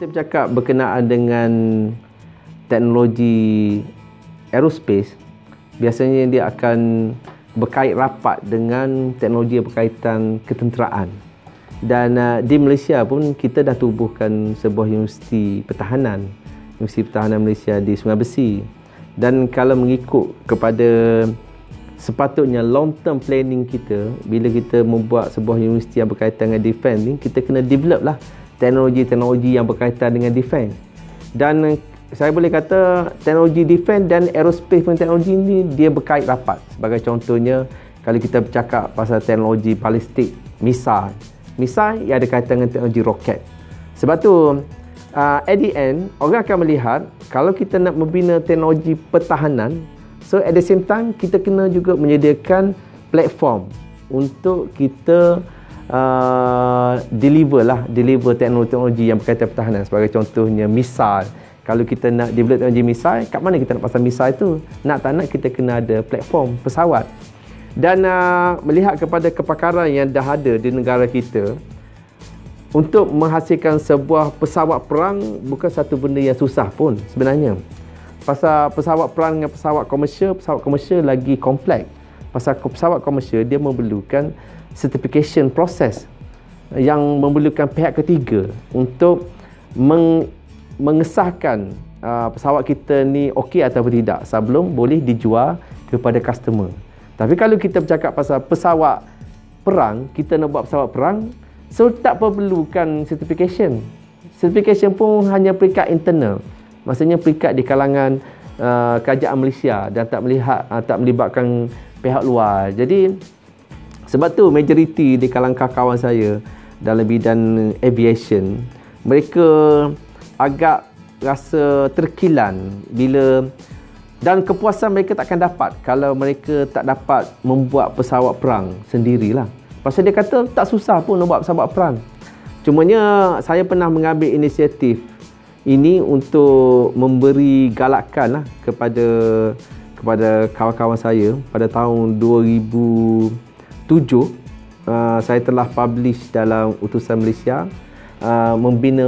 bercakap berkenaan dengan teknologi aerospace, biasanya dia akan berkait rapat dengan teknologi yang berkaitan ketenteraan. Dan di Malaysia pun kita dah tubuhkan sebuah universiti pertahanan, Universiti Pertahanan Malaysia di Sungai Besi. Dan kalau mengikut kepada sepatutnya long term planning kita, bila kita membuat sebuah universiti yang berkaitan dengan defense ni, kita kena develop lah teknologi-teknologi yang berkaitan dengan defense. Dan saya boleh kata teknologi defense dan aerospace pun teknologi ni dia berkait rapat. Sebagai contohnya, kalau kita bercakap pasal teknologi balistik, misal yang ada kaitan dengan teknologi roket. Sebab tu at the end, orang akan melihat kalau kita nak membina teknologi pertahanan, so at the same time kita kena juga menyediakan platform untuk kita deliver teknologi yang berkaitan pertahanan. Sebagai contohnya misal, kalau kita nak develop teknologi misal, kat mana kita nak pasang misal itu? Nak tak nak kita kena ada platform pesawat. Dan melihat kepada kepakaran yang dah ada di negara kita, untuk menghasilkan sebuah pesawat perang bukan satu benda yang susah pun sebenarnya. Pasal pesawat perang dengan pesawat komersial lagi kompleks. Pasal pesawat komersial dia memerlukan certification process yang memerlukan pihak ketiga untuk mengesahkan pesawat kita ni okey atau tidak sebelum boleh dijual kepada customer. Tapi kalau kita bercakap pasal pesawat perang, kita nak buat pesawat perang, so tak perlukan certification. Certification pun hanya peringkat internal. Maksudnya peringkat di kalangan kerajaan Malaysia dan tak melibatkan pihak luar. Jadi sebab tu majoriti di kalangan kawan saya dalam bidang aviation, mereka agak rasa terkilan bila, dan kepuasan mereka takkan dapat kalau mereka tak dapat membuat pesawat perang sendirilah. Pasal dia kata tak susah pun nak buat pesawat perang. Cumanya saya pernah mengambil inisiatif ini untuk memberi galakan lah kepada kawan-kawan saya. Pada tahun 2007 saya telah publish dalam Utusan Malaysia membina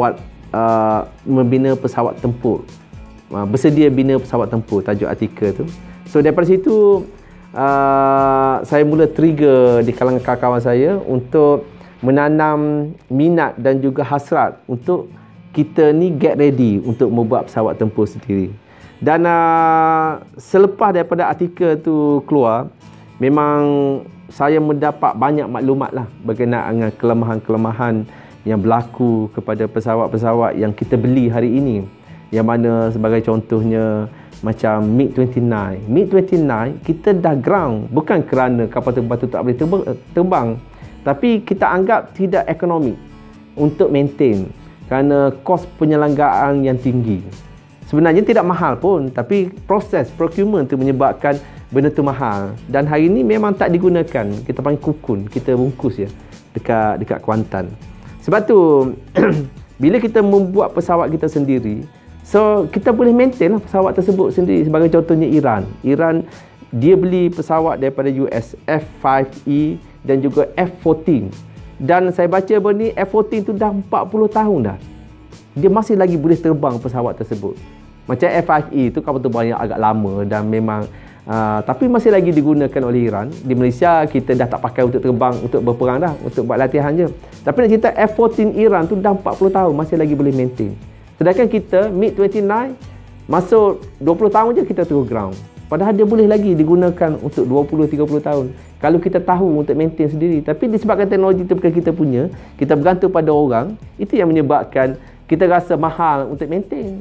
pesawat tempur. Bersedia bina pesawat tempur, tajuk artikel tu. So daripada situ saya mula trigger di kalangan kawan-kawan saya untuk menanam minat dan juga hasrat untuk kita ni get ready untuk membuat pesawat tempur sendiri. Dan selepas daripada artikel tu keluar, memang saya mendapat banyak maklumat lah berkenaan dengan kelemahan-kelemahan yang berlaku kepada pesawat-pesawat yang kita beli hari ini. Yang mana sebagai contohnya macam MiG-29. MiG-29 kita dah ground bukan kerana kapal terbang tu tak boleh terbang, tapi kita anggap tidak ekonomik untuk maintain kerana kos penyelenggaraan yang tinggi. Sebenarnya tidak mahal pun, tapi proses procurement tu menyebabkan benda tu mahal. Dan hari ini memang tak digunakan. Kita panggil kukun, kita bungkus je dekat Kuantan. Sebab tu bila kita membuat pesawat kita sendiri, so kita boleh maintain lah pesawat tersebut sendiri. Sebagai contohnya Iran dia beli pesawat daripada US, F-5E dan juga F-14. Dan saya baca bahawa ni F-14 tu dah 40 tahun dah, dia masih lagi boleh terbang pesawat tersebut. Macam F-5E tu kapal terbang yang agak lama dan memang tapi masih lagi digunakan oleh Iran. Di Malaysia kita dah tak pakai untuk terbang, untuk berperang dah, untuk buat latihan je. Tapi nak cerita F-14 Iran tu dah 40 tahun masih lagi boleh maintain. Sedangkan kita MiG-29 masuk 20 tahun je kita turun ground. Padahal dia boleh lagi digunakan untuk 20-30 tahun kalau kita tahu untuk maintain sendiri. Tapi disebabkan teknologi itu bukan kita punya, kita bergantung pada orang, itu yang menyebabkan kita rasa mahal untuk maintain.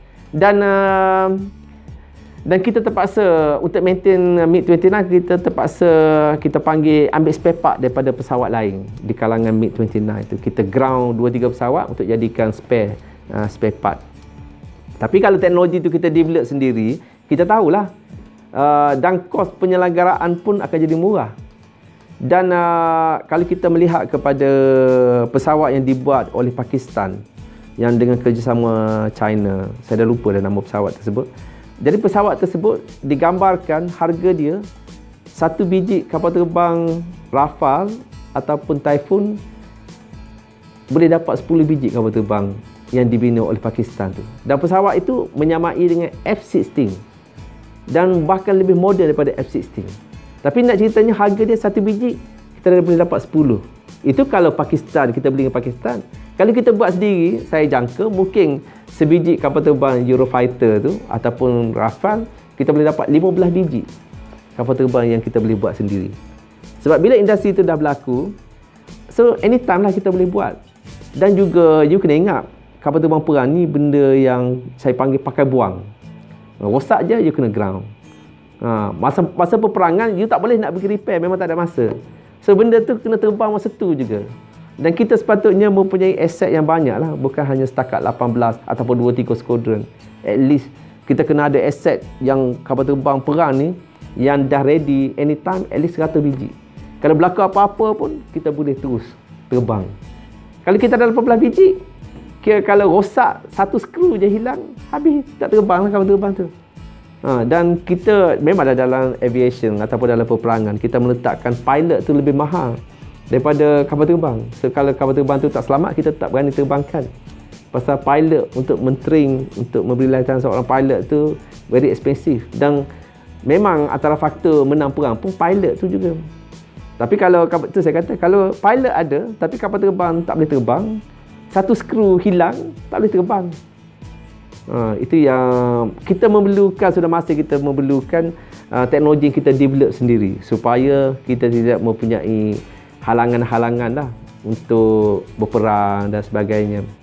Dan kita terpaksa untuk maintain MiG-29, kita panggil ambil spare part daripada pesawat lain di kalangan MiG-29 tu. Kita ground 2-3 pesawat untuk jadikan spare part. Tapi kalau teknologi tu kita develop sendiri, kita tahulah dan kos penyelenggaraan pun akan jadi murah. Dan kalau kita melihat kepada pesawat yang dibuat oleh Pakistan yang dengan kerjasama China, saya dah lupa dah nama pesawat tersebut. Jadi pesawat tersebut digambarkan harga dia satu biji kapal terbang Rafale ataupun Typhoon boleh dapat 10 biji kapal terbang yang dibina oleh Pakistan tu. Dan pesawat itu menyamai dengan F-16 dan bahkan lebih moden daripada F-16. Tapi nak ceritanya harga dia satu biji kita dah boleh dapat 10. Itu kalau Pakistan, kita beli dengan Pakistan. Kalau kita buat sendiri, saya jangka mungkin sebiji kapal terbang Eurofighter tu ataupun Rafale kita boleh dapat 15 biji kapal terbang yang kita boleh buat sendiri. Sebab bila industri itu dah berlaku, so anytime lah kita boleh buat. Dan juga you kena ingat, kapal terbang perang ni benda yang saya panggil pakai buang. Rosak je, you kena ground. Masa peperangan, you tak boleh nak pergi repair, memang tak ada masa. So benda tu kena terbang masa tu juga. Dan kita sepatutnya mempunyai aset yang banyak lah, bukan hanya setakat 18 ataupun 23 squadron. At least kita kena ada aset yang kapal terbang perang ni yang dah ready anytime, at least 100 biji. Kalau berlaku apa-apa pun, kita boleh terus terbang. Kalau kita ada 18 biji, kira kalau rosak satu skru je hilang, habis tak terbang lah kapal terbang tu. Dan kita memang dalam aviation ataupun dalam peperangan, kita meletakkan pilot tu lebih mahal daripada kapal terbang. So kalau kapal terbang tu tak selamat, kita tak berani terbangkan. Pasal pilot untuk mentrain, untuk memberi latihan seorang pilot tu very expensive. Dan memang antara faktor menang perang pun pilot tu juga. Tapi kalau tu saya kata, kalau pilot ada tapi kapal terbang tak boleh terbang, satu skru hilang, tak boleh terbang. Itu yang kita memerlukan, sudah masa kita memerlukan teknologi yang kita develop sendiri supaya kita tidak mempunyai halangan-halangan lah untuk berperang dan sebagainya.